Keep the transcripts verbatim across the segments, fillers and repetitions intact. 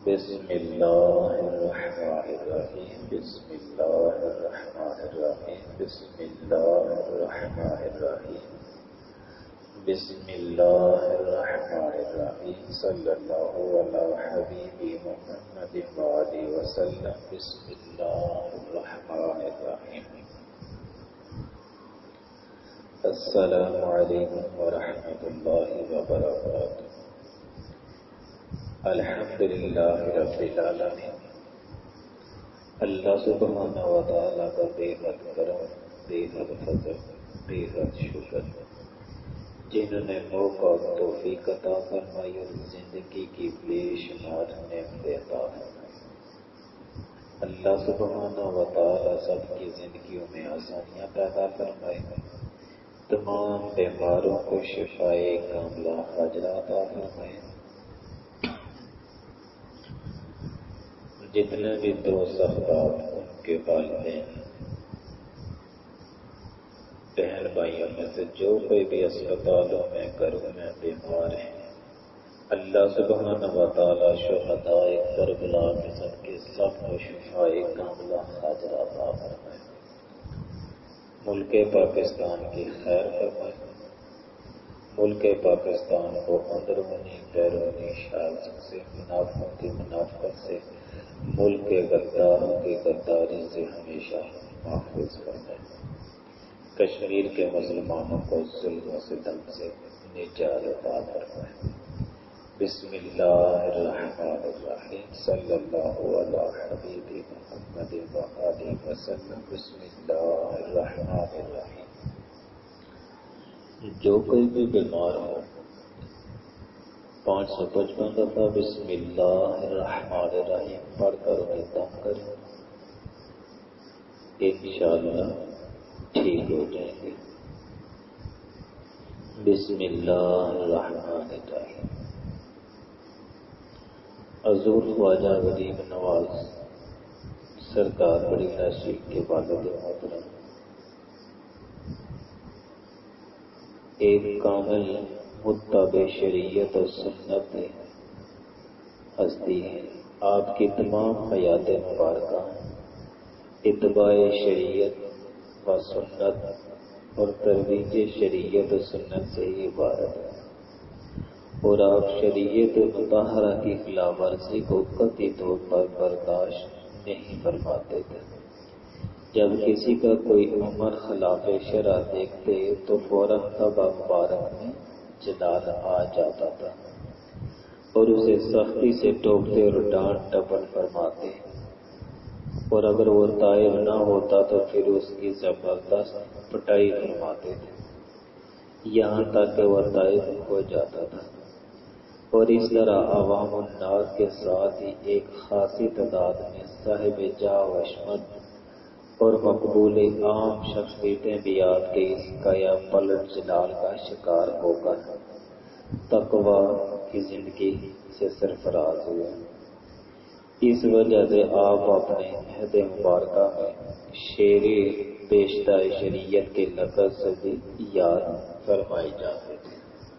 بسم اللہ الرحمن الرحیم بسم اللہ الرحمن الرحیم بسم اللہ الرحمن الرحیم بسم اللہ الرحمن الرحیم صلی اللہ علی حبیبی محمد وآلہ وسلم بسم اللہ الرحمن الرحیم السلام علیکم ورحمۃ اللہ وبرکاتہ الحمدللہ رب العالمین۔ اللہ سبحانہ و تعالیٰ کا بے حد کرم، بے حد فضل، بے حد شکر، جنہوں نے موقع اور توفیق عطا فرمائی اور زندگی کی بے شمار نعمتیں عطا فرمائی۔ اللہ سبحانہ و تعالیٰ سب کی زندگیوں میں آسانیاں پیدا فرمائے، تمام بیماروں کو شفائے کاملہ عاجلہ عطا فرمائے۔ جتنے بھی دوست احباب، ان کے والدین، بہن بھائیوں میں سے جو کوئی بھی اسپتالوں میں گھروں میں بیمار ہیں، اللہ سبحانہ و تعالیٰ شہداء کربلا کے سب کے سب کو شفائے کاملہ عاجلہ عطا فرمائے۔ ملک پاکستان کی خیر فرمائے۔ ملک پاکستان کو اندرونی بیرونی شازش سے، منافقت کی منافقت سے، ملک کے غداروں کی غداری سے ہمیشہ محفوظ فرمائے۔ کشمیر کے مسلمانوں کو ظلم و ستم سے نجات عطا فرمائے۔ بسم اللہ الرحمن الرحیم صلی اللہ علی حبیب محمد وآلہ وسلم بسم اللہ الرحمن الرحیم۔ جو کوئی بھی بیمار ہو، پانچ سو پچپن دفعہ بسم اللہ الرحمن الرحیم پڑھ کر انہیں دم کریں، انشاءاللہ ٹھیک ہو جائیں گے۔ بسم اللہ الرحمن الرحیم۔ حضور خواجہ غریب نواز سرکار بڑی نشید کے والد محترم ایک کامل متبع شریعت و سنت ہستی ہے۔ آپ کی تمام حیات مبارکہ اتباع شریعت و سنت اور ترویج شریعت و سنت سے ہی عبارت ہے، اور آپ شریعت مطہرہ کی خلاف ورزی کو قطعی طور پر برداشت نہیں فرماتے تھے۔ جب کسی کا کوئی عمل خلاف شرع دیکھتے تو فوراً تبا مبارک میں جلال آ جاتا تھا اور اسے سختی سے ٹوکتے اور ڈانٹ ڈپٹ فرماتے، اور اگر وہ تائب نہ ہوتا تو پھر اس کی زبردست پٹائی فرماتے تھے، یہاں تک کہ وہ تائب ہو جاتا تھا۔ اور اس طرح عوام الناس کے ساتھ ہی ایک خاصی تعداد میں صاحب جاہ و عظمت اور مقبول عام شخصیتیں بھی آپ کے اس کیا پلٹ جلال کا شکار ہو کر تقوی کی زندگی سے سرفراز ہوئے۔ اس وجہ سے آپ اپنے عہد مبارکہ میں شیر بیشتر شریعت کے لقب سے بھی یاد فرمائے جاتے تھے۔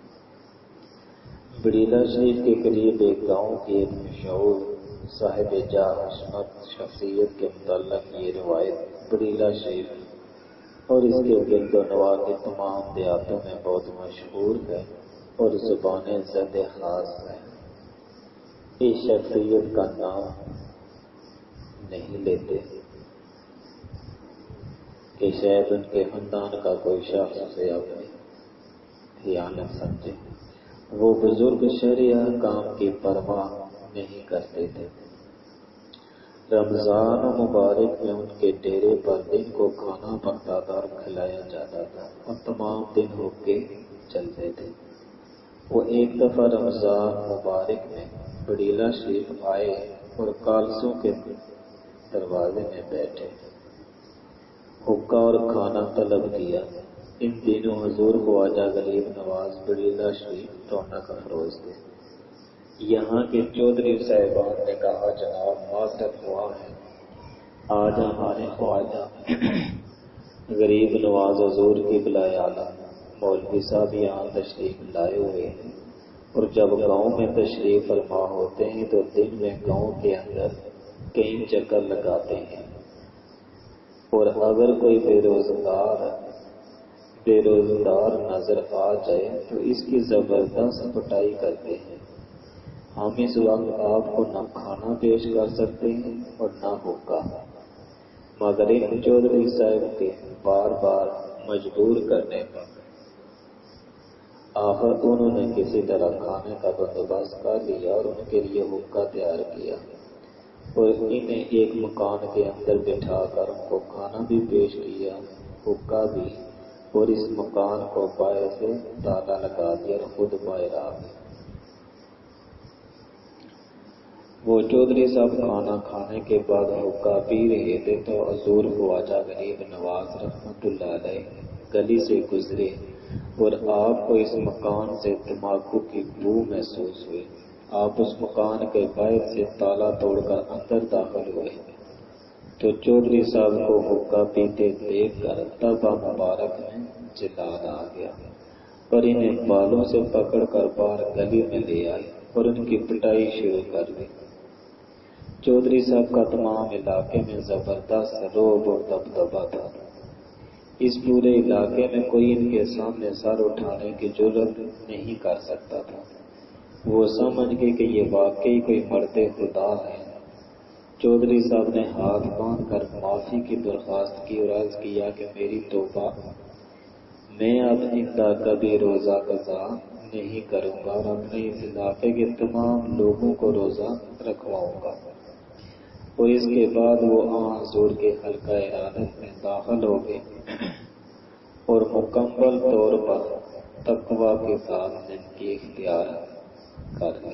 بریلہ شریف کے قریب ایک گاؤں کی ایک مشہور صاحب جاہ عظمت شخصیت کے متعلق یہ روایت بریلہ شریف اور اس کے گرد و نواح کے تمام دیہاتوں میں بہت مشہور ہے اور زبان زد خاص ہے۔ اس شخصیت کا نام نہیں لیتے کہ شاید ان کے خاندان کا کوئی شخص اسے اپنی خیانت سمجھے۔ وہ بزرگ شرعی احکام کی پرواہ نہیں کرتے تھے۔ رمضان مبارک میں ان کے ڈیرے پر دن کو کھانا پکتا تھا اور کھلایا جاتا تھا اور تمام دن ہو کے چلتے تھے۔ وہ ایک دفعہ رمضان مبارک میں بریلہ شریف آئے اور کالسوں کے دروازے میں بیٹھے، حقہ اور کھانا طلب کیا۔ ان دنوں حضور خواجہ غریب نواز بریلہ شریف رونق افروز تھے۔ یہاں کے چودھری صاحبان نے کہا، جناب معذرت خواہ ہے، آج ہمارے خواجہ غریب نواز حضور کی بلائے اعلیٰ مولوی صاحب یہاں تشریف لائے ہوئے ہیں اور جب گاؤں میں تشریف فرما ہوتے ہیں تو دن میں گاؤں کے اندر کئی چکر لگاتے ہیں، اور اگر کوئی بے روزگار بے روزگار نظر آ جائے تو اس کی زبردست پٹائی کرتے ہیں۔ ہم اس وقت آپ کو نہ کھانا پیش کر سکتے ہیں اور نہ حقہ، مگر ان چودھری صاحب کے بار بار مجبور کرنے پر آخر انہوں نے کسی طرح کھانے کا بندوبست کر لیا اور ان کے لیے حقہ تیار کیا، اور انہیں ایک مکان کے اندر بٹھا کر ان کو کھانا بھی پیش کیا، حقہ بھی، اور اس مکان کو باہر سے تالا لگا دیا اور خود باہر آ گئے۔ وہ چودھری صاحب کھانا کھانے کے بعد حقہ پی رہے تھے تو حضور خواجہ غریب نواز رحمت اللہ علیہ گلی سے گزرے اور آپ کو اس مکان سے تمباکو کی بو محسوس ہوئی۔ آپ اس مکان کے باہر سے تالا توڑ کر اندر داخل ہوئے تو چودھری صاحب کو حقہ پیتے دیکھ کر تبا مبارک میں جلال آ گیا اور انہیں بالوں سے پکڑ کر باہر گلی میں لے آئے اور ان کی پٹائی شروع کر دی۔ چودھری صاحب کا تمام علاقے میں زبردست رعب اور دبدبہ تھا۔ اس پورے علاقے میں کوئی ان کے سامنے سر اٹھانے کی جرات نہیں کر سکتا تھا۔ وہ سمجھ گئے کہ یہ واقعی کوئی مرد خدا ہے۔ چودھری صاحب نے ہاتھ باندھ کر معافی کی درخواست کی اور عرض کیا کہ میری توبہ، میں اب آئندہ کبھی روزہ قضا نہیں کروں گا اور اپنے اس علاقے کے تمام لوگوں کو روزہ رکھواؤں گا۔ اور اس کے بعد وہ آن حضور کے حلقہ ارادت میں داخل ہو گئے اور مکمل طور پر تقویٰ کے ساتھ زندگی اختیار کر لی۔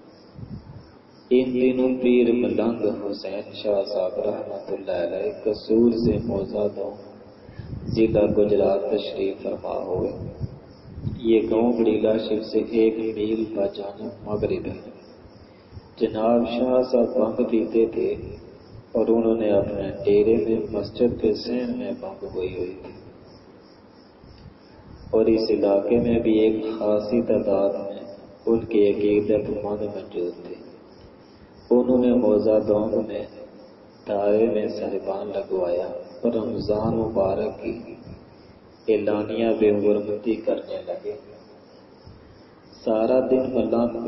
ان دنوں پیر ملنگ حسین شاہ صاحب رحمۃ اللہ علیہ قصور سے موزادوں ضلع گجرات تشریف فرما ہوئے۔ یہ گاؤں بڑیلا شیخ سے ایک میل بجانب مغرب ہے۔ جناب شاہ صاحب بھنگ پیتے تھے اور انہوں نے اپنے ڈیرے میں مسجد کے صحن میں بھنگ ہوئی ہوئی تھی، اور اس علاقے میں بھی ایک خاصی تعداد میں ان کے عقیدت مند موجود تھے۔ انہوں نے موزہ دونگ میں دائرے میں صاحبان لگوایا اور رمضان مبارک کی اعلانیہ بے حرمتی کرنے لگے۔ سارا دن ملنگ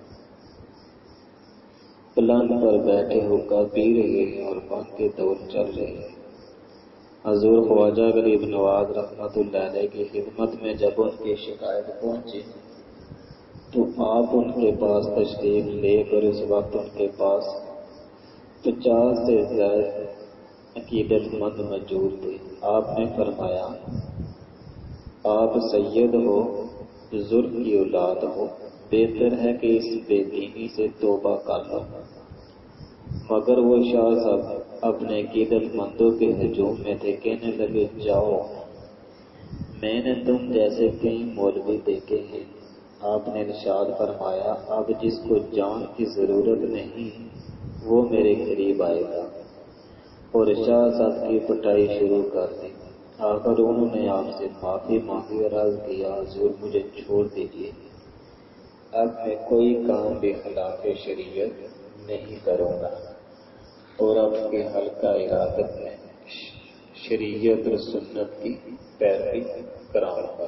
پلنگ پر بیٹھے حقہ پی رہے ہیں اور بھنگ کے دور چل رہے ہیں۔ حضور خواجہ غریب نواز رحمت اللہ علیہ کی خدمت میں جب ان کی شکایت پہنچی تو آپ ان کے پاس تشریف لے کر اس وقت ان کے پاس پچاس سے زائد عقیدت مند موجود تھے۔ آپ نے فرمایا، آپ سید ہو، بزرگ کی اولاد ہو، بہتر ہے کہ اس بے دینی سے توبہ کر لو۔ مگر وہ شاہ صاحب اپنے عقیدت مندوں کے ہجوم میں تھے، کہنے لگے، جاؤ، میں نے تم جیسے کئی مولوی دیکھے ہیں۔ آپ نے ارشاد فرمایا، اب جس کو جان کی ضرورت نہیں وہ میرے قریب آئے گا، اور شاہ صاحب کی پٹائی شروع کر دی۔ آخر انہوں نے آپ سے معافی مانگی اور عرض کیا، حضور مجھے چھوڑ دیجیے، اب میں کوئی کام بھی خلاف شریعت نہیں کروں گا اور اب کے حلقہ ارادت میں شریعت اور سنت کی پیروی کراؤں گا۔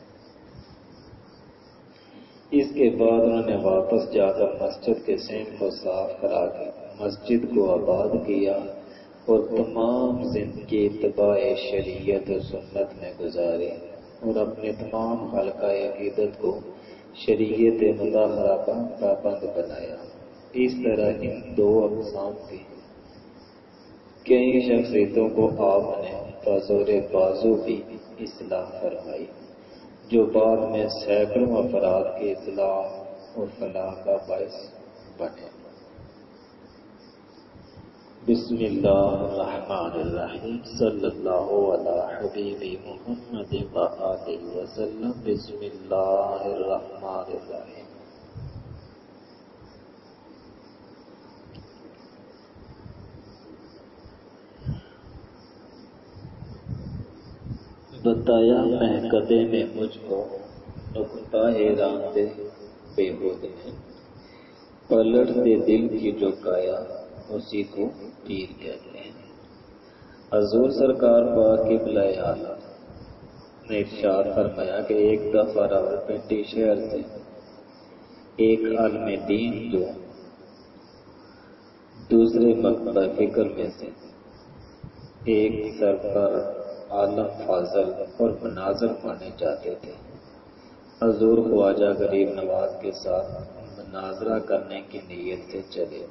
اس کے بعد انہوں نے واپس جا کر مسجد کے صحن کو صاف کرا کے مسجد کو آباد کیا اور تمام زندگی اتباع شریعت اور سنت میں گزاری اور اپنے تمام حلقہ عقیدت کو شریعت مطہرہ کا پابند بنایا۔ اس طرح ان دو اقسام کی کئی شخصیتوں کو آپ نے بزور بازو بھی اصلاح فرمائی، جو بعد میں سینکڑوں افراد کی اصلاح اور فلاح کا باعث بنے۔ بسم اللہ الرحمن الرحیم، صلی اللہ علی حبیبی محمد وآلہ وسلم۔ بسم اللہ الرحمن الرحیم۔ بتایا مہکدے میں مجھ کو نکتہ راندے بے خود ہے، پلٹ دے دل کی جو کایا اسی کو پیر کہتے ہیں۔ حضور سرکار پاک قبلہ اعلیٰ نے ارشاد فرمایا کہ ایک دفعہ راولپنڈی شہر سے ایک عالم دین جو دوسرے مکتبہ فکر میں سے ایک سرکار عالم فاضل اور مناظر پانے جاتے تھے، حضور خواجہ غریب نواز کے ساتھ مناظرہ کرنے کی نیت سے چلے۔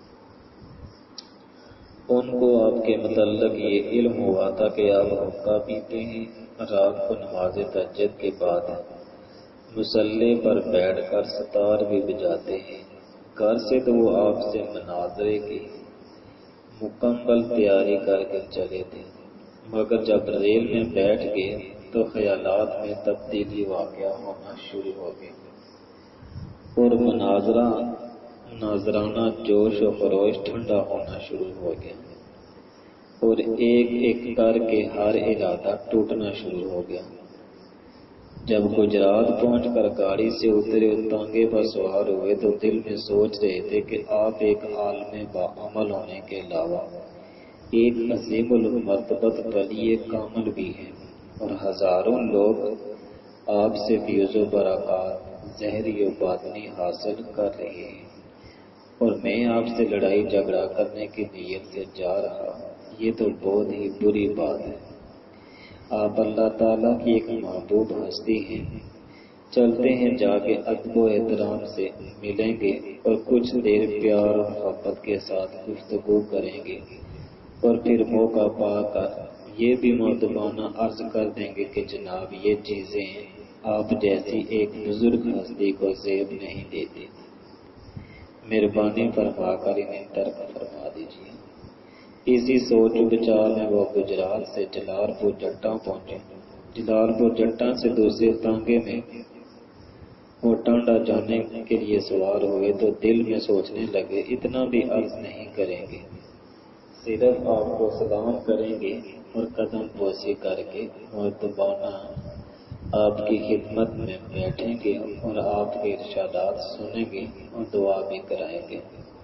ان کو آپ کے متعلق یہ علم ہوا تھا کہ آپ حقہ پیتے ہیں، رات کو نماز تہجد کے بعد مصلی پر بیٹھ کر ستار بھی بجاتے ہیں۔ گھر سے تو وہ آپ سے مناظرے کی مکمل تیاری کر کے چلے تھے، مگر جب ریل میں بیٹھ گئے تو خیالات میں تبدیلی واقع ہونا شروع ہو گئی اور مناظرہ مناظرانہ جوش و خروش ٹھنڈا ہونا شروع ہو گیا اور ایک ایک کر کے ہر ارادہ ٹوٹنا شروع ہو گیا۔ جب گجرات پہنچ کر گاڑی سے اترے اور تانگے پر سوار ہوئے تو دل میں سوچ رہے تھے کہ آپ ایک عالم باعمل ہونے کے علاوہ ایک عظیم المرتبت ولی کامل بھی ہیں، اور ہزاروں لوگ آپ سے فیض و برکات ظاہری و باطنی حاصل کر رہے ہیں، اور میں آپ سے لڑائی جھگڑا کرنے کی نیت سے جا رہا ہوں۔ یہ تو بہت ہی بری بات ہے۔ آپ اللہ تعالیٰ کی ایک محبوب ہستی ہیں، چلتے ہیں جا کے ادب و احترام سے ملیں گے اور کچھ دیر پیار و محبت کے ساتھ گفتگو کریں گے، اور پھر موقع پا کر یہ بھی مؤدبانہ عرض کر دیں گے کہ جناب یہ چیزیں آپ جیسی ایک بزرگ ہستی کو زیب نہیں دیتی، مہربانی فرما کر انہیں ترک فرما دیجیے۔ اسی سوچ بچار میں وہ گجرات سے جلال پور جٹا پہنچے۔ جلال پور جٹا سے دوسرے تانگے میں وہ ٹانڈا جانے کے لیے سوار ہوئے تو دل میں سوچنے لگے اتنا بھی عرض نہیں کریں گے، صرف آپ کو سلام کریں گے اور قدم بوسی کر کے مؤدبانہ آپ کی خدمت میں بیٹھیں گے اور آپ کے ارشادات سنیں گے اور دعا بھی کرائیں گے۔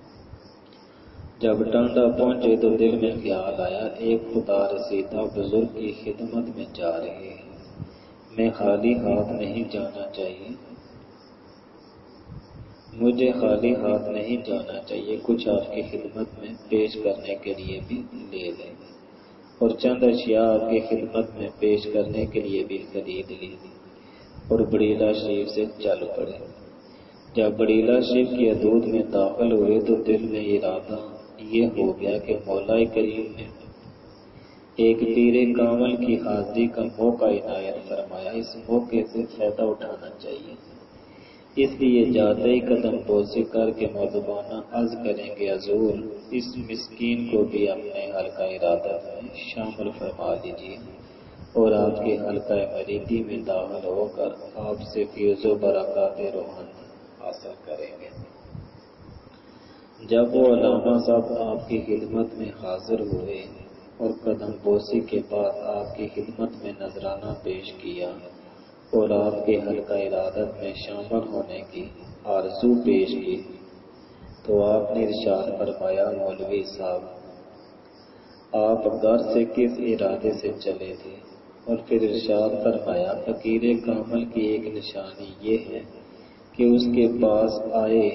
جب ٹانڈا پہنچے تو دل میں خیال آیا ایک خدا رسیدہ بزرگ کی خدمت میں جا رہے ہیں، میں خالی ہاتھ نہیں جانا چاہیے مجھے خالی ہاتھ نہیں جانا چاہیے کچھ آپ کی خدمت میں پیش کرنے کے لیے بھی لے لیں، اور چند اشیاء آپ کی خدمت میں پیش کرنے کے لیے بھی خرید لی اور بڑیلا شریف سے چل پڑے۔ جب بڑیلا شریف کی حدود میں داخل ہوئے تو دل میں ارادہ یہ ہو گیا کہ مولا کریم نے ایک پیر کامل کی حاضری کا موقع عنایت فرمایا، اس موقع سے فائدہ اٹھانا چاہیے، اس لیے جاتے ہی قدم بوسی کر کے مؤدبانہ عرض کریں گے حضور اس مسکین کو بھی اپنے حلقہ ارادہ میں شامل فرما دیجیے اور آپ کے حلقہ مریدی میں داخل ہو کر آپ سے فیض و برکات روحان حاصل کریں گے۔ جب وہ علامہ صاحب آپ کی خدمت میں حاضر ہوئے اور قدم بوسی کے بعد آپ کی خدمت میں نذرانہ پیش کیا اور آپ کے حلقہ ارادت میں شامل ہونے کی آرزو پیش کی تو آپ نے ارشاد فرمایا مولوی صاحب آپ گھر سے کس ارادے سے چلے تھے؟ اور پھر ارشاد فرمایا فقیر کامل کی ایک نشانی یہ ہے کہ اس کے پاس آئے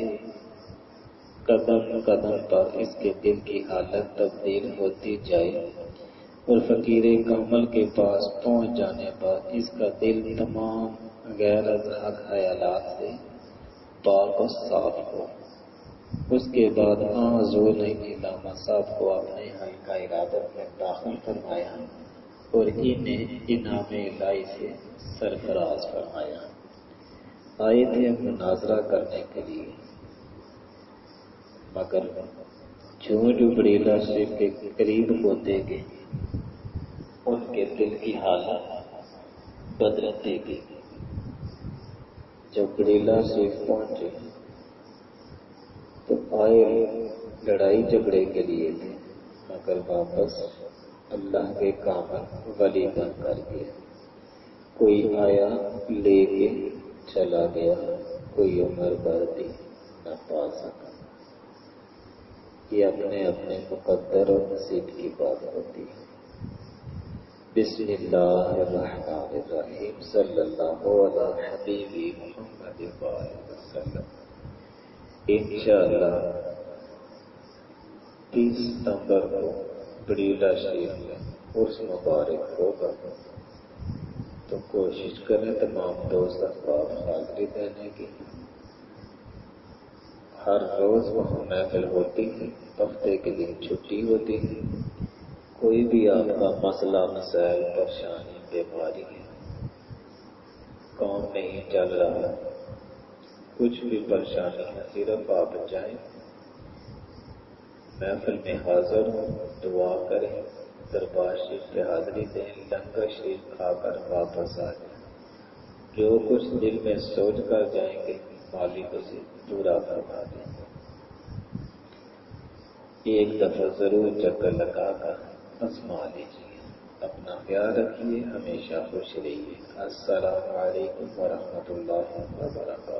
قدم قدم پر اس کے دل کی حالت تبدیل ہوتی جائے اور فقیر کامل کے پاس پہنچ جانے پر اس کا دل تمام غیر از حق خیالات سے پاک و صاف ہو۔ اس کے بعد آن حضور نے علامہ صاحب کو اپنے حلقہ ارادت میں داخل فرمایا اور انہیں انعام الہی سے سرفراز فرمایا۔ آئے تھے مناظرہ کرنے کے لیے، مگر جوں جو بڑیلا شریف کے قریب ہوتے گئے ان کے دل کی حالت بدلتی گئی۔ جب بڑیلا شریف پہنچے تو آئے لڑائی جھگڑے کے لیے تھے، مگر واپس اللہ کے کامل ولی بن کر گئے۔ کوئی آیا لے کے چلا گیا، کوئی عمر بھر بھی نہ پا سکا۔ یہ اپنے اپنے مقدر اور نصیب کی بات ہوتی ہے۔ بسم اللہ الرحمن الرحیم، صلی اللہ علی حبیبی محمد وسلم۔ انشاءاللہ تیس ستمبر کو بریلہ شریف میں عرس مبارک ہوگا، تو کوشش کریں تمام دوست احباب حاضری دینے کی۔ ہر روز وہاں محفل ہوتی ہے، ہفتے کے دن چھٹی ہوتی ہے۔ کوئی بھی آپ کا مسئلہ مسائل پریشانی بیماری ہے، کام نہیں چل رہا، کچھ بھی پریشانی ہے، صرف آپ جائیں محفل میں حاضر ہوں، دعا کریں، دربار شریف پہ حاضری دیں، لنگر شریف کھا کر واپس آ جائیں۔ جو کچھ دل میں سوچ کر جائیں گے مالک اسے پورا فرما دیں۔ ایک دفعہ ضرور چکر لگا کر آزما لیجیے۔ اپنا خیال رکھیے، ہمیشہ خوش رہیے۔ السلام علیکم ورحمۃ اللہ وبرکاتہ۔